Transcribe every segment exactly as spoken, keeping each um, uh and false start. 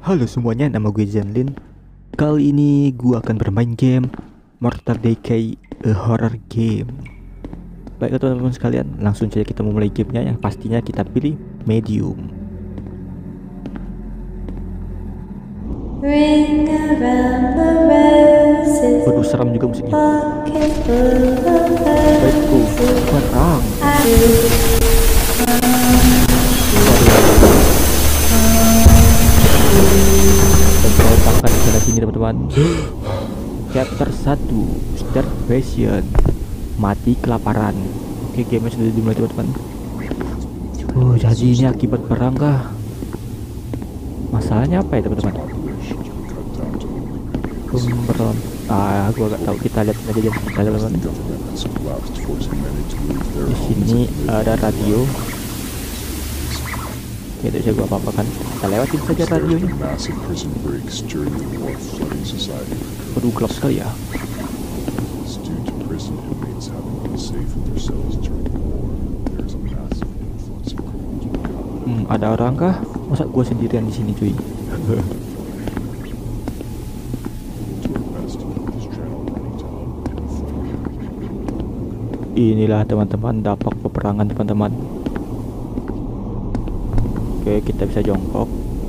Halo semuanya, nama gue Zenlin. Kali ini gue akan bermain game Mortal Decay, a horror game. Baiklah teman-teman sekalian, langsung saja kita memulai gamenya. Yang pastinya kita pilih medium. Ring around the roses. Waduh, seram juga musiknya. Pocket full of Baikku, roses. perang. Pemberontakan di sana sini teman-teman. Chapter satu, Starvation, mati kelaparan. Oke, game sudah dimulai teman-teman. Oh, jadi ini akibat perang kah? Masalahnya apa ya teman-teman? Pemberon ah gua gak tahu, kita lihat aja jam kita teman-teman. Di sini ada radio. Oke, itu bisa gua apa-apakan. Kita lewatin saja radionya. Waduh, gelap sekali ya. Hmm, ada orang kah? Masa gua sendirian di sini, cuy? Inilah teman-teman dampak peperangan teman-teman. Oke, kita bisa jongkok.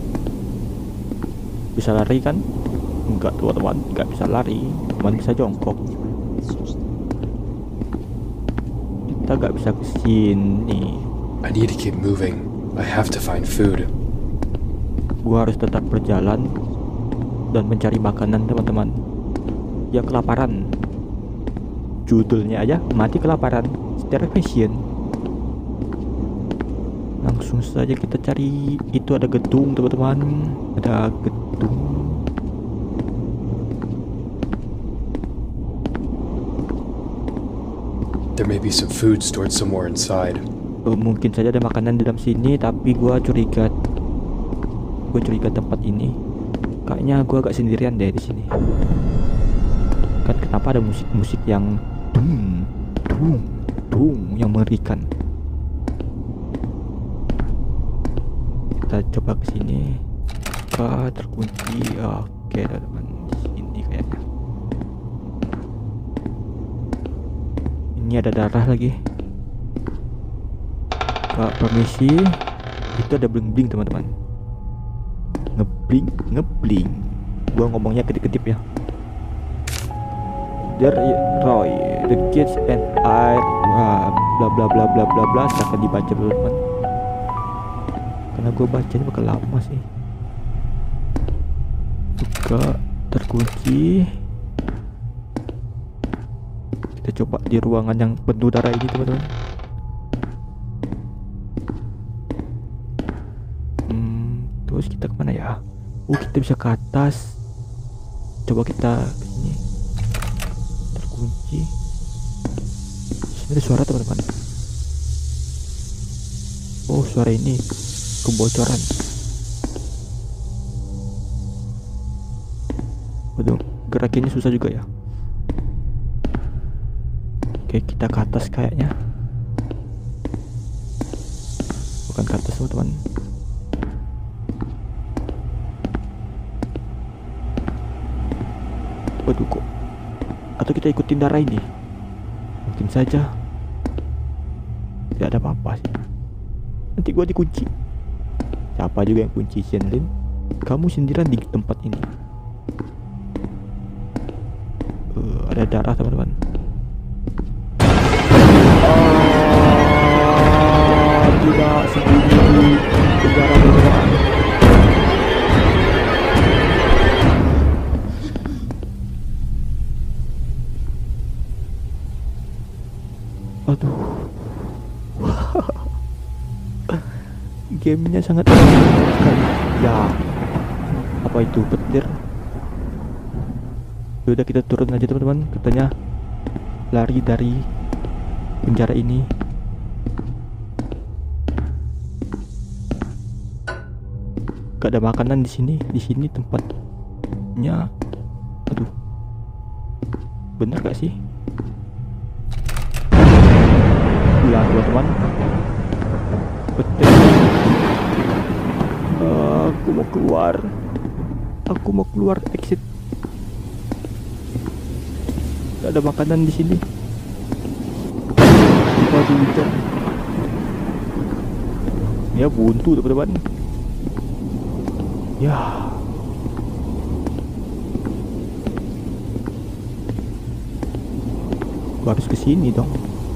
Bisa lari kan? Enggak teman-teman, enggak bisa lari, cuman bisa jongkok. Kita nggak bisa ke sini. I need to keep moving. I have to find food. Gua harus tetap berjalan dan mencari makanan teman-teman. Ya, kelaparan. Judulnya aja mati kelaparan, Starvation. Langsung saja kita cari. Itu ada gedung teman-teman, ada gedung. There may be some food stored somewhere inside. Oh, mungkin saja ada makanan di dalam sini, tapi gua curiga. Gua curiga tempat ini. Kayaknya gua agak sendirian deh di sini. Kan kenapa ada musik-musik yang dung, dung, dung yang mengerikan. Kita coba ke sini. Kah terkunci. Oke, teman-teman, di sini kayaknya. Ini ada darah lagi. Kak, permisi. Itu ada bling-bling teman-teman. Ngebling, ngebling. Gua ngomongnya kedip-kedip ya. There Roy, the kids and I, wah, bla bla bla bla bla bla. Silahkan dibaca teman-teman. Karena gue bacanya bakal lama sih. Buka, terkunci. Kita coba di ruangan yang penuh darah ini teman-teman. Hmm, terus kita kemana ya? Oh, kita bisa ke atas. Coba kita ke sini. Terkunci. Sini ada suara teman-teman. Oh, suara ini kebocoran. Waduh, gerakinnya susah juga ya. Oke, kita ke atas kayaknya. Bukan ke atas teman-teman. Waduh, kok. Atau kita ikutin darah ini? Mungkin saja. Tidak ada apa-apa sih. Nanti gua dikunci. Siapa juga yang kunci, Zenlin? Kamu sendirian di tempat ini. Uh, ada darah teman-teman. Ah, tidak sembunyi di darah teman-teman. Aduh. Gamenya sangat sekali. Ya, apa itu, petir? Udah, kita turun aja teman-teman. Katanya lari dari penjara ini. Gak ada makanan di sini. Di sini tempatnya. Aduh, bener gak sih? Ya teman-teman, petir. Uh, Aku mau keluar. Aku mau keluar exit. Gak ada makanan di sini. Waduh, hujan. Ya buntu teman-teman. Ya. Gua harus kesini dong.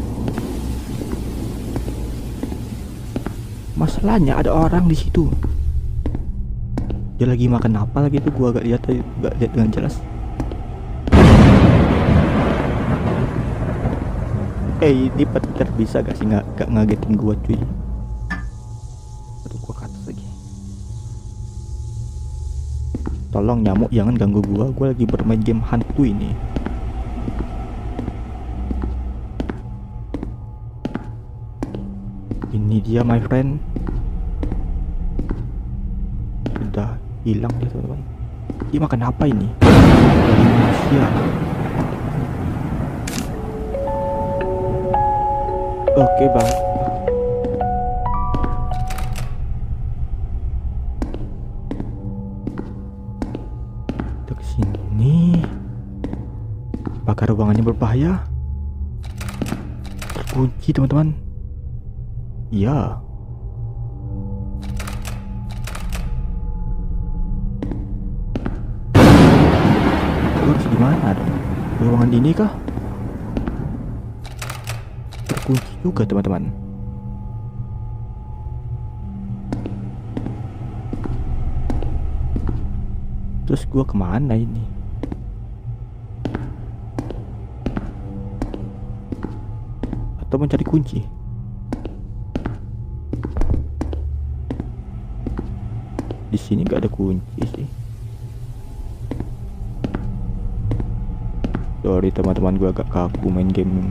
Masalahnya ada orang di situ. Dia lagi makan apa lagi tuh? Gua gak lihat, gak lihat dengan jelas. Eh, ini Peter bisa gak sih nggak gak ngagetin gua cuy? Aduh, gua ke atas lagi. Tolong nyamuk jangan ganggu gua. Gua lagi bermain game hantu ini. Ini dia my friend. Sudah hilang dia teman-teman. Dia makan apa ini? Dari manusia. Oke bang. Kita kesini. Apakah ruangannya berbahaya? Terkunci teman-teman. Iya. Harus gimana dong? Ruangan ini kah? Terkunci juga teman-teman. Terus gua kemana ini? Atau mencari kunci? Di sini gak ada kunci sih. Sorry teman-teman, gue agak kaku main game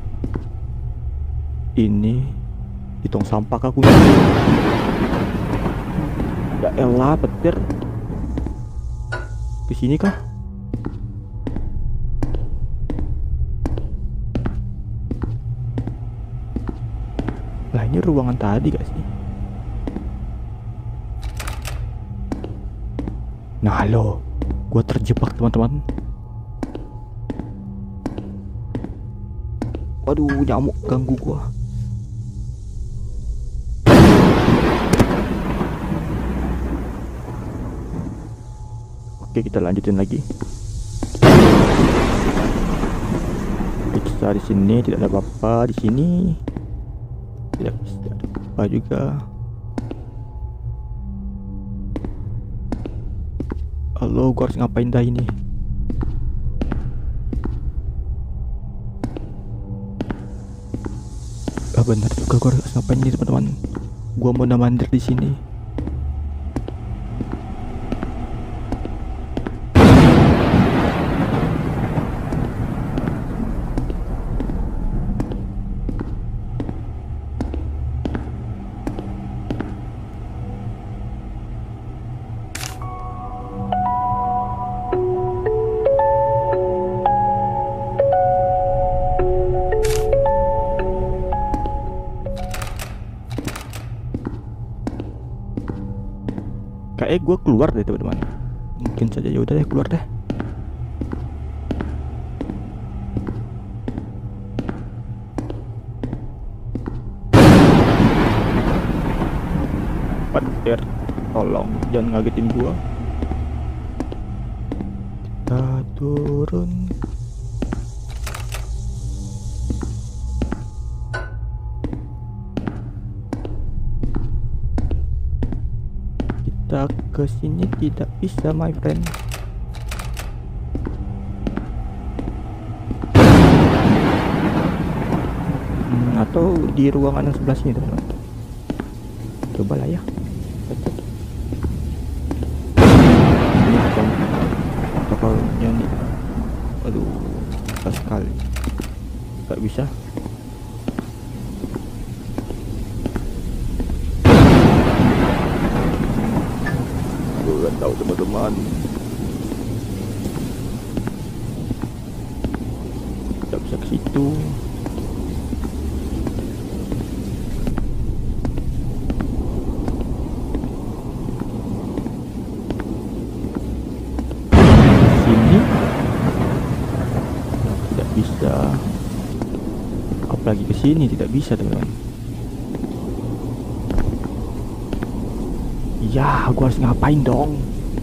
ini. Di tong sampah kaku. Ya elah, petir. Ke sini kah? Lah ini ruangan tadi gak sih? Nah halo, gue terjebak teman-teman. Waduh, nyamuk ganggu gue. Oke, kita lanjutin lagi. Kita di sini tidak ada apa-apa. Di sini tidak bisa ada apa juga. Halo, gua harus ngapain dah ini? Ah benar juga, gua harus ngapain ini teman-teman? Gua mau mandir di sini. Kayak gue keluar deh teman-teman. Mungkin saja, ya udah deh keluar deh. Petir, tolong jangan ngagetin gua. Kita turun. Kita ke sini tidak bisa my friend. Hmm, atau di ruangan yang sebelah sini teman-teman. Coba lah ya. Protokolnya nih. Aduh, susah sekali. Gak bisa. Gue gak tahu teman-teman. Gak bisa ke situ. jump lagi ke sini tidak bisa teman-teman. Ya, gua harus ngapain dong?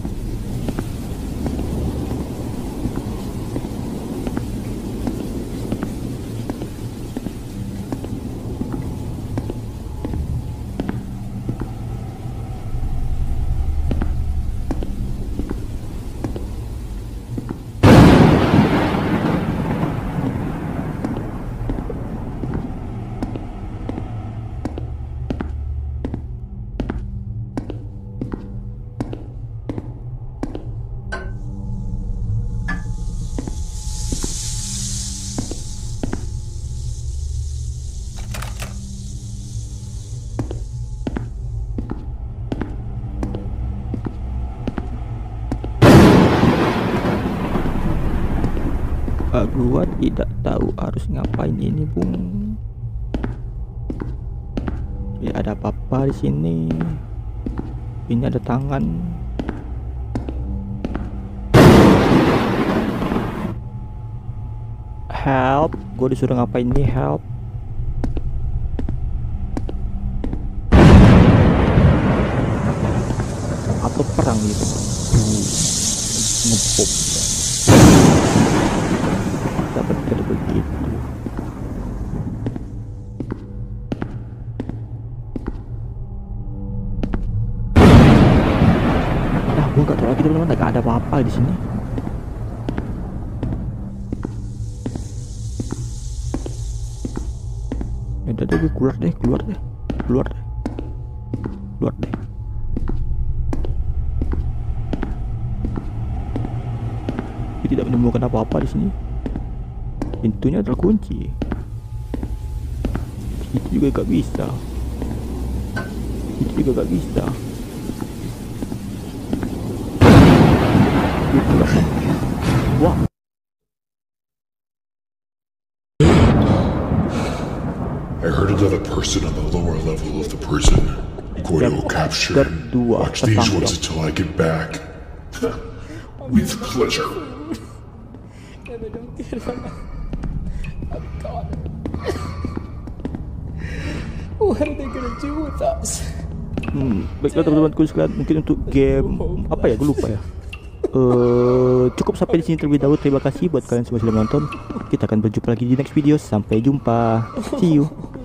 Uh, gua tidak tahu harus ngapain ini, Bung. Ya, ada apa-apa di sini. Ini ada tangan. Help, gua disuruh ngapain nih, help. Atau perang gitu. Ngepop. Dapat kode begitu. Nah, gua nggak tahu lagi teman-teman, nggak ada apa-apa di sini. Ya udah deh, gue keluar deh, keluar deh, keluar deh, keluar deh. Gue tidak menemukan apa-apa di sini. Pintunya terkunci. Itu juga gak bisa. Itu juga gak bisa. Wah. I heard another person on the lower level of the prison. Gordo captured. Berdua Watch these tertangkap. ones until I get back. With pleasure. What are they gonna do with us? Hmm, baiklah teman-temanku sekalian, mungkin untuk game apa ya, gue lupa ya. Eh, cukup sampai di sini terlebih dahulu. Terima kasih buat kalian semua sudah menonton. Kita akan berjumpa lagi di next video. Sampai jumpa. See you.